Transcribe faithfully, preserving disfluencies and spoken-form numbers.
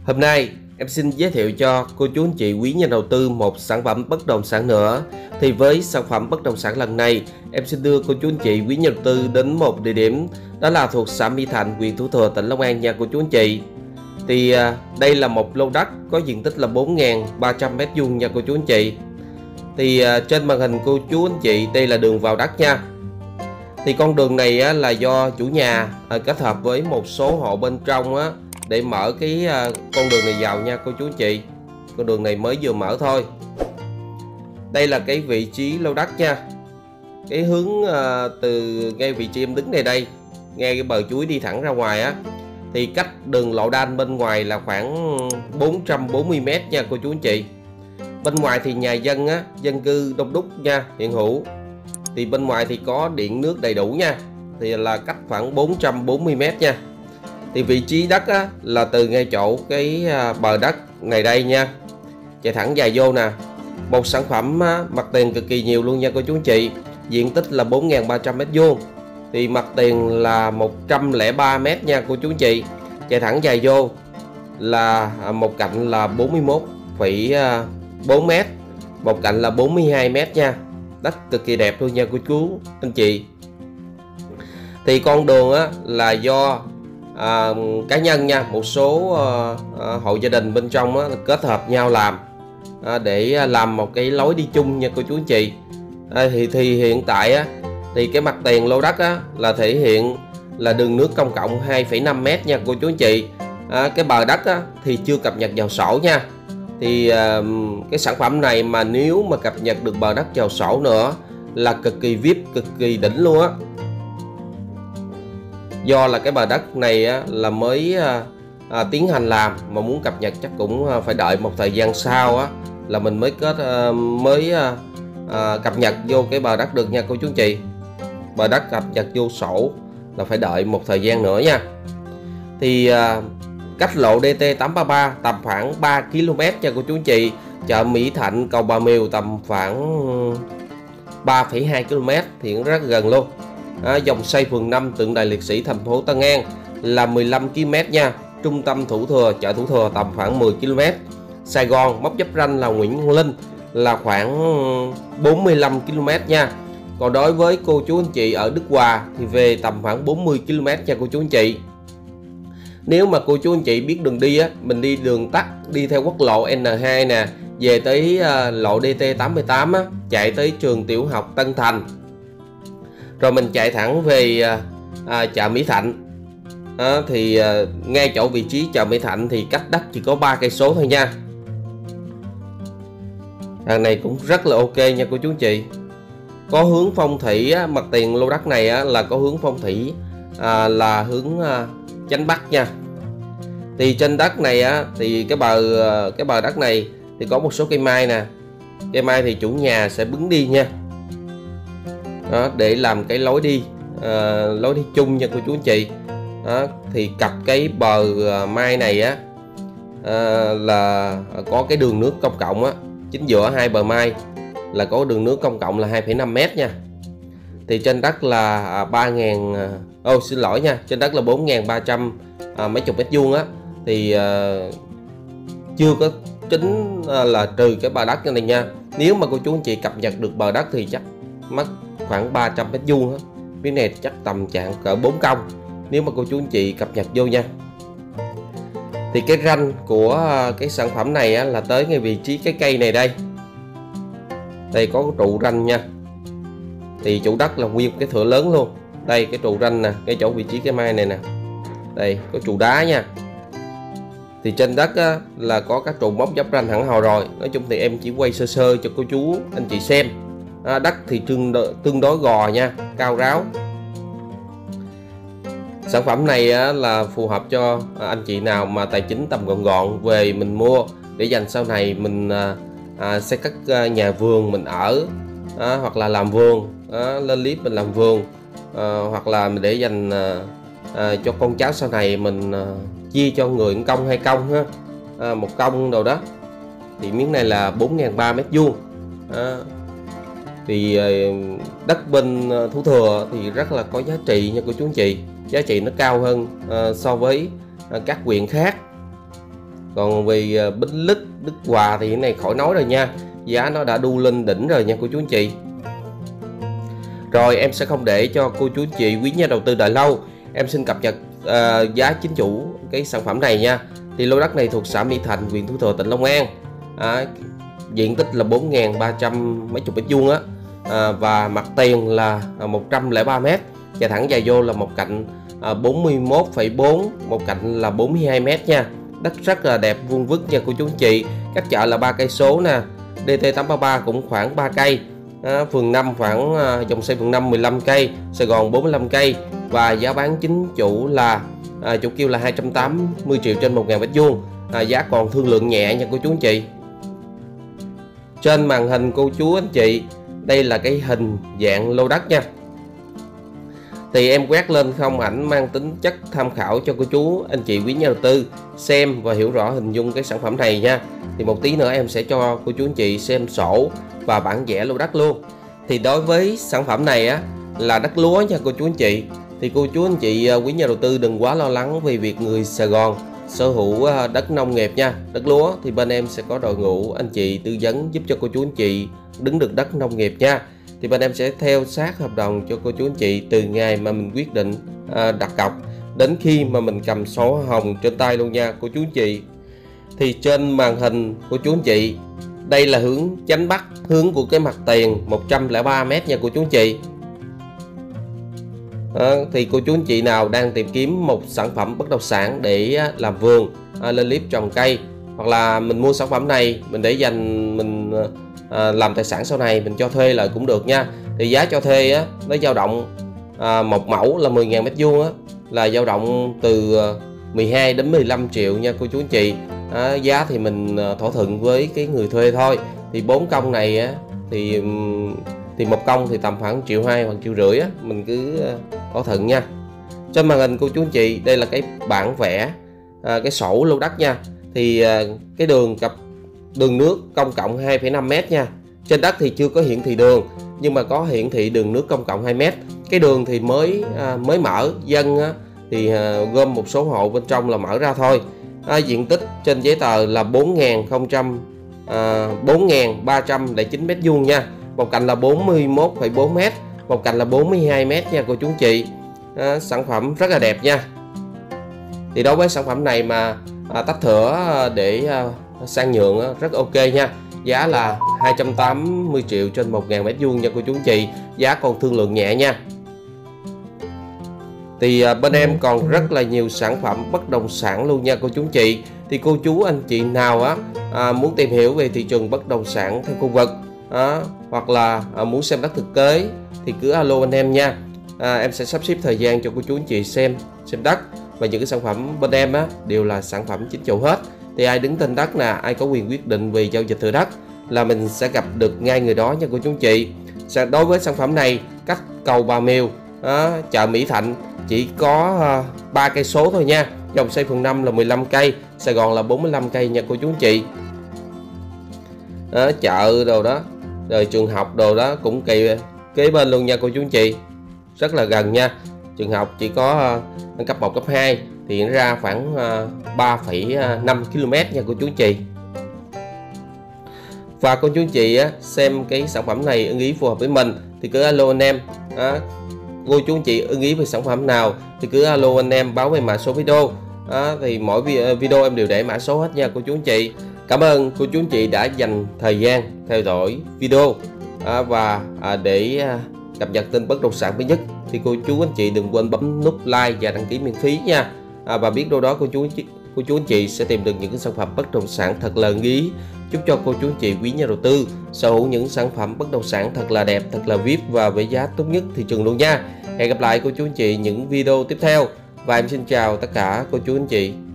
Hôm nay em xin giới thiệu cho cô chú anh chị quý nhà đầu tư một sản phẩm bất động sản nữa. Thì với sản phẩm bất động sản lần này, em xin đưa cô chú anh chị quý nhà đầu tư đến một địa điểm, đó là thuộc xã Mỹ Thạnh, huyện Thủ Thừa, tỉnh Long An nha cô chú anh chị. Thì à, đây là một lô đất có diện tích là bốn nghìn ba trăm mét vuông nha cô chú anh chị. Thì à, trên màn hình cô chú anh chị đây là đường vào đất nha. Thì con đường này á, là do chủ nhà à, kết hợp với một số hộ bên trong á, để mở cái à, con đường này vào nha cô chú anh chị. Con đường này mới vừa mở thôi. Đây là cái vị trí lô đất nha. Cái hướng à, từ ngay vị trí em đứng này đây, ngay cái bờ chuối đi thẳng ra ngoài á, thì cách đường lộ đan bên ngoài là khoảng bốn trăm bốn mươi mét nha cô chú anh chị. Bên ngoài thì nhà dân á, dân cư đông đúc nha, hiện hữu. Thì bên ngoài thì có điện nước đầy đủ nha. Thì là cách khoảng bốn trăm bốn mươi mét nha. Thì vị trí đất á, là từ ngay chỗ cái bờ đất này đây nha, chạy thẳng dài vô nè. Một sản phẩm á, mặt tiền cực kỳ nhiều luôn nha cô chú anh chị. Diện tích là bốn nghìn ba trăm mét vuông. Thì mặt tiền là một trăm lẻ ba mét nha cô chú anh chị. Chạy thẳng dài vô là một cạnh là bốn mươi mốt phẩy bốn mét, một cạnh là bốn mươi hai mét nha. Đất cực kỳ đẹp luôn nha cô chú anh chị. Thì con đường á, là do à, cá nhân nha, một số à, à, hộ gia đình bên trong á, kết hợp nhau làm à, để làm một cái lối đi chung nha cô chú anh chị. à, thì, thì hiện tại á, thì cái mặt tiền lô đất á, là thể hiện là đường nước công cộng hai phẩy năm mét nha cô chú anh chị. à, cái bờ đất á, thì chưa cập nhật vào sổ nha. Thì uh, cái sản phẩm này mà nếu mà cập nhật được bờ đất vào sổ nữa là cực kỳ vi ai pi, cực kỳ đỉnh luôn á. Do là cái bờ đất này á, là mới uh, uh, tiến hành làm, mà muốn cập nhật chắc cũng uh, phải đợi một thời gian sau á, là mình mới kết uh, mới uh, uh, cập nhật vô cái bờ đất được nha cô chú anh chị. Bờ đất cập nhật vô sổ là phải đợi một thời gian nữa nha. Thì uh, cách lộ đê tê tám ba ba tầm khoảng ba ki lô mét nha cô chú anh chị. Chợ Mỹ Thạnh, cầu Bà Miều tầm khoảng ba phẩy hai ki lô mét thì cũng rất gần luôn. à, Dòng xoay phường năm, tượng đài liệt sĩ thành phố Tân An là mười lăm ki lô mét nha. Trung tâm Thủ Thừa, chợ Thủ Thừa tầm khoảng mười ki lô mét. Sài Gòn mốc giáp ranh là Nguyễn Văn Linh là khoảng bốn mươi lăm ki lô mét nha. Còn đối với cô chú anh chị ở Đức Hòa thì về tầm khoảng bốn mươi ki lô mét nha cô chú anh chị. Nếu mà cô chú anh chị biết đường đi á, mình đi đường tắt, đi theo quốc lộ N hai nè, về tới uh, lộ đê tê tám mươi tám á, chạy tới trường tiểu học Tân Thành, rồi mình chạy thẳng về uh, uh, chợ Mỹ Thạnh. à, thì uh, ngay chỗ vị trí chợ Mỹ Thạnh thì cách đất chỉ có ba cây số thôi nha. Thằng này cũng rất là ok nha cô chú anh chị. Có hướng phong thủy á, mặt tiền lô đất này á, là có hướng phong thủy à, là hướng à, chánh bắc nha. Thì trên đất này á, thì cái bờ cái bờ đất này thì có một số cây mai nè. Cây mai thì chủ nhà sẽ bứng đi nha. Đó, để làm cái lối đi à, lối đi chung nha cô chú anh chị. Đó, thì cặp cái bờ mai này á à, là có cái đường nước công cộng á, chính giữa hai bờ mai là có đường nước công cộng là hai phẩy năm mét nha. Thì trên đất là ba nghìn, ô xin lỗi nha, trên đất là bốn nghìn ba trăm à, mấy chục mét vuông á. Thì à, chưa có tính à, là trừ cái bờ đất này nha. Nếu mà cô chú anh chị cập nhật được bờ đất thì chắc mất khoảng ba trăm mét vuông á. Cái này chắc tầm trạng cỡ bốn công nếu mà cô chú anh chị cập nhật vô nha. Thì cái ranh của cái sản phẩm này á, là tới ngay vị trí cái cây này đây. Đây có cái trụ ranh nha. Thì chủ đất là nguyên cái thửa lớn luôn. Đây cái trụ ranh nè, cái chỗ vị trí cái mai này nè. Đây có trụ đá nha. Thì trên đất á, là có các trụ móc giáp ranh hẳn hò rồi. Nói chung thì em chỉ quay sơ sơ cho cô chú anh chị xem. à, Đất thì tương đối, tương đối gò nha, cao ráo. Sản phẩm này á, là phù hợp cho anh chị nào mà tài chính tầm gọn gọn về mình mua để dành sau này mình à, à, sẽ cất nhà vườn mình ở, à, hoặc là làm vườn, à, lên clip mình làm vườn, à, hoặc là để dành à, à, cho con cháu sau này mình à, chia cho người công hay công ha, à, một công đồ đó. Thì miếng này là bốn nghìn ba trăm mét vuông. à, Thì à, đất bên Thủ Thừa thì rất là có giá trị nha cô chú anh chị. Giá trị nó cao hơn à, so với à, các huyện khác. Còn vì Bến Lức, Đức Hòa thì cái này khỏi nói rồi nha, giá nó đã đu lên đỉnh rồi nha cô chú anh chị. Rồi em sẽ không để cho cô chú anh chị quý nhà đầu tư đợi lâu, em xin cập nhật uh, giá chính chủ cái sản phẩm này nha. Thì lô đất này thuộc xã Mỹ Thành, huyện Thủ Thừa, tỉnh Long An. À, diện tích là bốn nghìn ba trăm mấy chục mét vuông á, à, và mặt tiền là một trăm lẻ ba mét, và thẳng dài vô là một cạnh à, bốn mươi mốt phẩy bốn, một cạnh là bốn mươi hai mét nha. Đất rất là đẹp, vuông vức nha cô chú anh chị. Cách chợ là ba cây số nè, đê tê tám ba ba cũng khoảng ba cây, à, phường năm khoảng à, dòng xây phường năm mười lăm cây, Sài Gòn bốn mươi lăm cây, và giá bán chính chủ là à, chủ kêu là hai trăm tám mươi triệu trên một nghìn mét vuông. À, giá còn thương lượng nhẹ nha cô chú anh chị. Trên màn hình cô chú anh chị, đây là cái hình dạng lô đất nha. Thì em quét lên không ảnh mang tính chất tham khảo cho cô chú anh chị quý nhà đầu tư xem và hiểu rõ hình dung cái sản phẩm này nha. Thì một tí nữa em sẽ cho cô chú anh chị xem sổ và bản vẽ lô đất luôn. Thì đối với sản phẩm này á là đất lúa nha cô chú anh chị. Thì cô chú anh chị quý nhà đầu tư đừng quá lo lắng vì việc người Sài Gòn sở hữu đất nông nghiệp nha, đất lúa thì bên em sẽ có đội ngũ anh chị tư vấn giúp cho cô chú anh chị đứng được đất nông nghiệp nha. Thì bên em sẽ theo sát hợp đồng cho cô chú anh chị từ ngày mà mình quyết định à, đặt cọc đến khi mà mình cầm sổ hồng trên tay luôn nha cô chú anh chị. Thì trên màn hình cô chú anh chị, đây là hướng chánh bắc, hướng của cái mặt tiền một trăm lẻ ba mét nha cô chú anh chị. À, thì cô chú anh chị nào đang tìm kiếm một sản phẩm bất động sản để làm vườn, à, lên clip trồng cây, hoặc là mình mua sản phẩm này mình để dành mình à, làm tài sản sau này mình cho thuê lại cũng được nha. Thì giá cho thuê á nó dao động à, một mẫu là mười nghìn mét vuông á là dao động từ mười hai đến mười lăm triệu nha cô chú anh chị. À, giá thì mình thỏa thuận với cái người thuê thôi. Thì bốn công này á thì thì một công thì tầm khoảng triệu hai hoặc triệu rưỡi á, mình cứ thỏa thuận nha. Trên màn hình cô chú anh chị, đây là cái bản vẽ à, cái sổ lô đất nha. Thì à, cái đường cặp đường nước công cộng hai phẩy năm mét nha. Trên đất thì chưa có hiển thị đường nhưng mà có hiển thị đường nước công cộng hai mét. Cái đường thì mới à, mới mở, dân á, thì à, gom một số hộ bên trong là mở ra thôi. À, diện tích trên giấy tờ là bốn nghìn ba trăm lẻ chín mét vuông nha. Một cạnh là bốn mươi mốt phẩy bốn mét, một cạnh là bốn mươi hai mét nha cô chú anh chị. À, sản phẩm rất là đẹp nha. Thì đối với sản phẩm này mà à, tách thửa để à, sang nhượng á, rất ok nha. Giá là hai trăm tám mươi triệu trên một nghìn mét vuông nha cô chú anh chị. Giá còn thương lượng nhẹ nha. Thì à, bên em còn rất là nhiều sản phẩm bất động sản luôn nha cô chú anh chị. Thì cô chú anh chị nào á à, muốn tìm hiểu về thị trường bất động sản theo khu vực à, hoặc là à, muốn xem đất thực tế thì cứ alo anh em nha. À, em sẽ sắp xếp thời gian cho cô chú anh chị xem xem đất, và những cái sản phẩm bên em á đều là sản phẩm chính chủ hết. Thì ai đứng tên đất nè, ai có quyền quyết định về giao dịch thửa đất là mình sẽ gặp được ngay người đó nha cô chú anh chị. Đối với sản phẩm này, cách cầu Bà Miều à, chợ Mỹ Thạnh chỉ có ba cây số thôi nha. Dòng xây phường năm là mười lăm cây, Sài Gòn là bốn mươi lăm cây nha cô chú anh chị. À, chợ đồ đó, rồi trường học đồ đó cũng kề kế bên luôn nha cô chú anh chị. Rất là gần nha. Trường học chỉ có uh, cấp một, cấp hai thì nó ra khoảng uh, ba phẩy năm ki lô mét nha cô chú anh chị. Và cô chú anh chị á, xem cái sản phẩm này ưng ý phù hợp với mình thì cứ alo anh em. À, cô chú anh chị ưng ý về sản phẩm nào thì cứ alo anh em báo về mã số video. À, thì mỗi video em đều để mã số hết nha cô chú anh chị. Cảm ơn cô chú anh chị đã dành thời gian theo dõi video à, và à, để à, cập nhật tin bất động sản mới nhất thì cô chú anh chị đừng quên bấm nút like và đăng ký miễn phí nha. À, và biết đâu đó cô chú anh chị, cô chú anh chị sẽ tìm được những cái sản phẩm bất động sản thật là ưng ý. Chúc cho cô chú anh chị quý nhà đầu tư sở hữu những sản phẩm bất động sản thật là đẹp, thật là vê i pê và với giá tốt nhất thị trường luôn nha. Hẹn gặp lại cô chú anh chị những video tiếp theo và em xin chào tất cả cô chú anh chị.